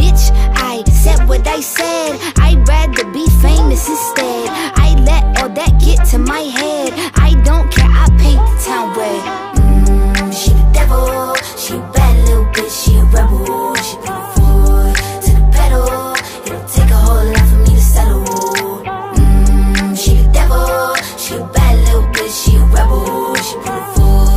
bitch, I said what I said. I'd rather be famous instead. I let all that get to my head.